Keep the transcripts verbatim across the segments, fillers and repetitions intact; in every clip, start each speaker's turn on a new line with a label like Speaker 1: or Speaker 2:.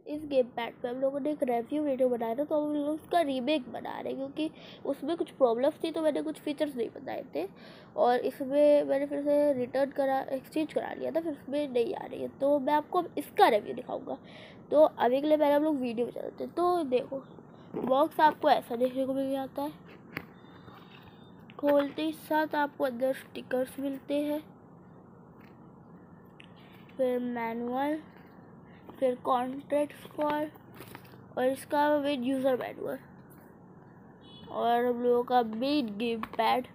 Speaker 1: इस game pad पे हम लोगों ने एक रिव्यू वीडियो बनाया था, तो हम लोग उसका रीमेक बना रहे हैं क्योंकि उसमें कुछ प्रॉब्लम्स थी, तो मैंने कुछ फीचर्स नहीं बताए थे और इसमें मैंने फिर से रिटर्न करा एक्सचेंज करा लिया था, फिर उसमें नहीं आ रही है, तो मैं आपको इसका रिव्यू दिखाऊंगा। तो अभी के लिए पहले हम लोग वीडियो में चलते हैं। तो देखो, बॉक्स आपको ऐसा देखने को मिल जाता है। खोलते ही साथ आपको अंदर स्टिकर्स मिलते हैं, फिर मैनुअल, फिर कॉन्ट्रैक्ट फॉर और इसका विद यूज़र मैनुअल और हम लोगों का मेन गेम पैड।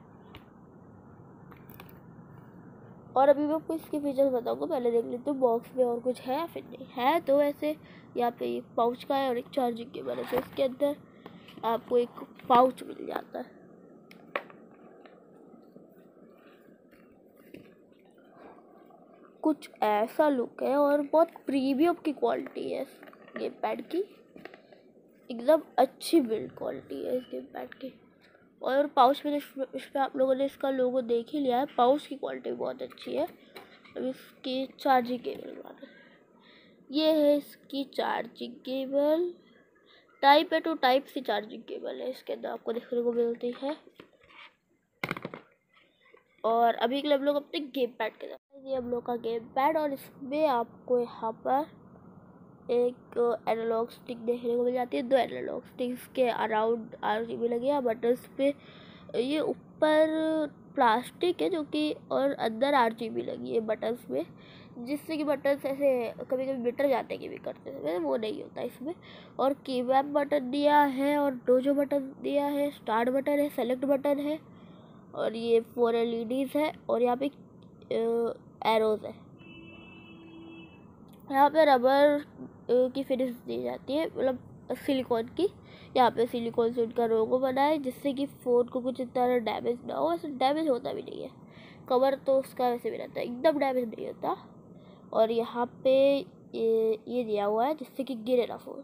Speaker 1: और अभी मैं आपको इसके फीचर्स बताऊंगा, पहले देख लेते हैं बॉक्स में और कुछ है फिर नहीं है। तो वैसे यहाँ पे एक पाउच का है और एक चार्जिंग केबल है, तो इसके अंदर आपको एक पाउच मिल जाता है। कुछ ऐसा लुक है और बहुत प्रीमियम की क्वालिटी है इस गेम पैड की, एकदम अच्छी बिल्ड क्वालिटी है इस गेम पैड की। और पाउच में इस पर आप लोगों ने इसका लोगो देख ही लिया है, पाउच की क्वालिटी बहुत अच्छी है। अब इसकी चार्जिंग केबल वाला ये है, इसकी charging cable type A to type C charging cable है, इसके अंदर आपको देखने को मिलती है। और अभी के लिए हम लोग अपने गेम पैड के साथ, ये हम लोग का गेम पैड और इसमें आपको यहाँ पर एक एनालॉग स्टिक देखने को मिल जाती है। दो एनालॉग स्टिक्स के अराउंड आर जी बी लगे हैं बटन्स पे। ये ऊपर प्लास्टिक है जो कि और अंदर आर जी बी लगी है बटन्स में, जिससे कि बटन्स ऐसे कभी कभी बिटर जाते हैं, कि भी करते समय वो नहीं होता इसमें। और कीबैप बटन दिया है और डोजो बटन दिया है, स्टार्ट बटन है, सेलेक्ट बटन है और ये फोर एल ई डीज है और यहाँ पे एरोज है। यहाँ पे रबर की फिनिश दी जाती है, मतलब सिलिकॉन की। यहाँ पे सिलिकॉन से उनका लोगो बना है जिससे कि फ़ोन को कुछ तरह डैमेज ना हो। वैसे डैमेज होता भी नहीं है, कवर तो उसका वैसे भी रहता है, एकदम डैमेज नहीं होता। और यहाँ पे ये, ये दिया हुआ है जिससे कि गिरे ना फ़ोन।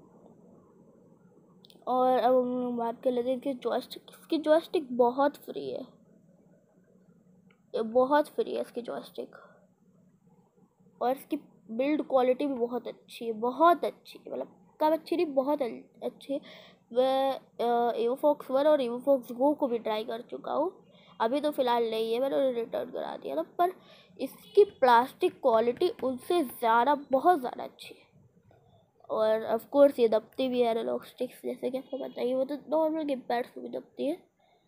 Speaker 1: और अब हम लोग बात कर लेते हैं इसकी जॉयस्टिक। इसकी जॉयस्टिक बहुत फ्री है, ये बहुत फ्री है इसकी जॉयस्टिक। और इसकी बिल्ड क्वालिटी भी बहुत अच्छी है, बहुत अच्छी है, मतलब कम अच्छी नहीं, बहुत अच्छी है। मैं एवोफॉक्स वन और एवोफॉक्स गो को भी ट्राई कर चुका हूँ, अभी तो फ़िलहाल नहीं है, मैंने रिटर्न करा दिया था। पर इसकी प्लास्टिक क्वालिटी उनसे ज़्यादा बहुत ज़्यादा अच्छी है। और ऑफ कोर्स ये दबती भी है एनालॉग स्टिक्स, जैसे कि आपको पता ही, वो तो नॉर्मल गेम पैड्स को भी दबती है।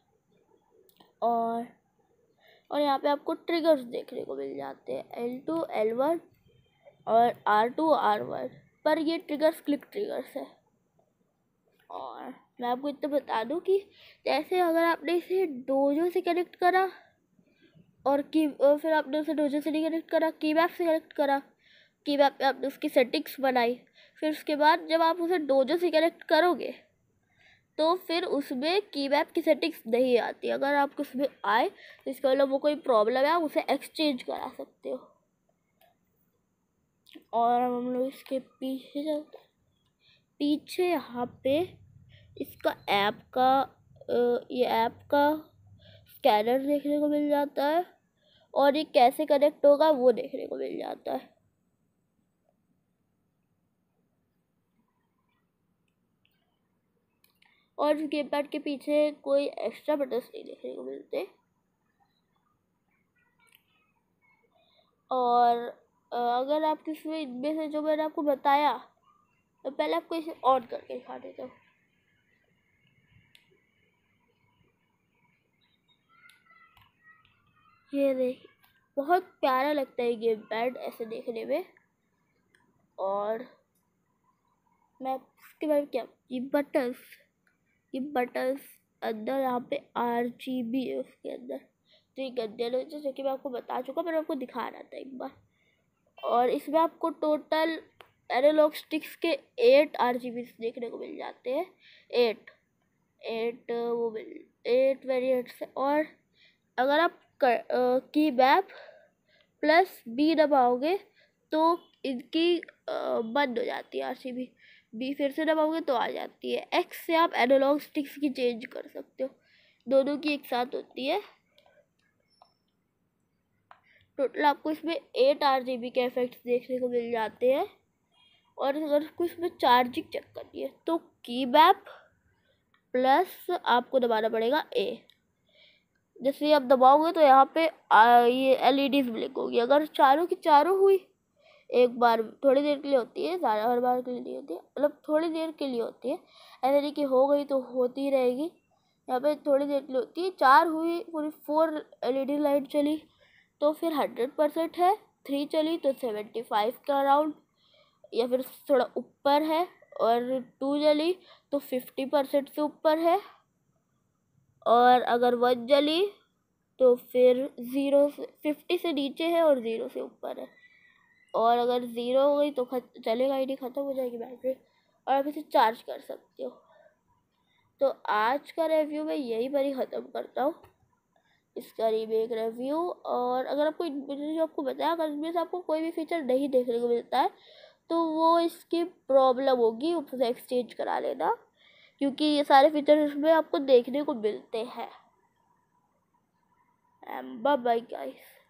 Speaker 1: और और यहाँ पे आपको ट्रिगर्स देखने को मिल जाते हैं, एल टू एल वन और आर टू आर वन, पर ये ट्रिगर्स क्लिक ट्रिगर्स है। और मैं आपको इतना बता दूं कि जैसे अगर आपने इसे डोजो से कनेक्ट करा और की फिर आपने उसे डोजो से नहीं कनेक्ट करा, कीबैप से कनेक्ट करा, कीबैप पे आपने उसकी सेटिंग्स बनाई, फिर उसके बाद जब आप उसे डोजो से कनेक्ट करोगे तो फिर उसमें कीबैप की सेटिंग्स नहीं आती। अगर आपको उसमें आए तो इसका मतलब वो कोई प्रॉब्लम है, आप उसे एक्सचेंज करा सकते हो। और अब हम लोग इसके पीछे चलते हैं। पीछे यहाँ पे इसका ऐप का ये ऐप का स्कैनर देखने को मिल जाता है और ये कैसे कनेक्ट होगा वो देखने को मिल जाता है। और इस गेम पैड के पीछे कोई एक्स्ट्रा बटन्स नहीं देखने को मिलते। और अगर आप किसी इनमें से जो मैंने आपको बताया, तो पहले आपको इसे ऑन करके दिखा देता हूँ। ये देखिए, बहुत प्यारा लगता है गेम पैड ऐसे देखने में। और मैं इसके बारे में क्या, ये बटन्स ये बटन्स अंदर यहाँ पे आर जी बी है उसके अंदर, तो ये गंदे लोग जैसे कि मैं आपको बता चुका, मैंने आपको दिखा रहा था एक बार। और इसमें आपको टोटल एनालॉग स्टिक्स के एट आर जी बी देखने को मिल जाते हैं, एट एट वो मिल एट वेरिएंट्स है। और अगर आप कीबैप प्लस बी दबाओगे तो इनकी बंद हो जाती है आर सी बी, बी फिर से दबाओगे तो आ जाती है। एक्स से आप एनालॉग स्टिक्स की चेंज कर सकते हो, दोनों की एक साथ होती है। टोटल आपको इसमें एट आर जी बी के इफेक्ट्स देखने को मिल जाते हैं। और अगर कोई इसमें चार्जिंग चेक करनी है तो की मैप प्लस आपको दबाना पड़ेगा ए। जैसे आप दबाओगे तो यहाँ पे आ, ये एल ई डीज ब्लिंक होगी। अगर चारों की चारों हुई, एक बार थोड़ी देर के लिए होती है, ज़्यादा हर बार के लिए नहीं होती है, मतलब थोड़ी देर के लिए होती है, ऐसे नहीं कि हो गई तो होती रहेगी। यहाँ पे थोड़ी देर के लिए होती है। चार हुई, पूरी four L E D light चली तो फिर हंड्रेड परसेंट है। थ्री चली तो सेवेंटी फाइव के अराउंड या फिर थोड़ा ऊपर है। और टू जली तो फिफ्टी परसेंट से ऊपर है। और अगर वन जली तो फिर ज़ीरो से फिफ्टी से नीचे है और ज़ीरो से ऊपर है। और अगर ज़ीरो हो गई तो खत चलेगा ही नहीं, ख़त्म हो जाएगी बैटरी और आप इसे चार्ज कर सकते हो। तो आज का रिव्यू मैं यही पर ही ख़त्म करता हूँ, इसका रीमेक रिव्यू। और अगर आपको जो आपको बताया, अगर इनमें से आपको कोई भी फीचर नहीं देखने को मिलता है तो वो इसकी प्रॉब्लम होगी, उससे एक्सचेंज करा लेना, क्योंकि ये सारे फीचर इसमें आपको देखने को मिलते हैं। Bye bye guys.